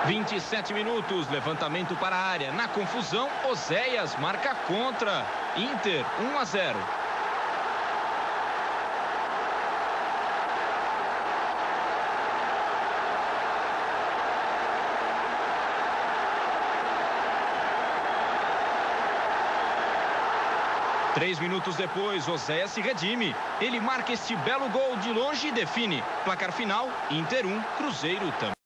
27 minutos, levantamento para a área. Na confusão, Oséias marca contra. Inter, 1-0. Três minutos depois, Oséias se redime. Ele marca este belo gol de longe e define. Placar final, Inter 1, Cruzeiro também.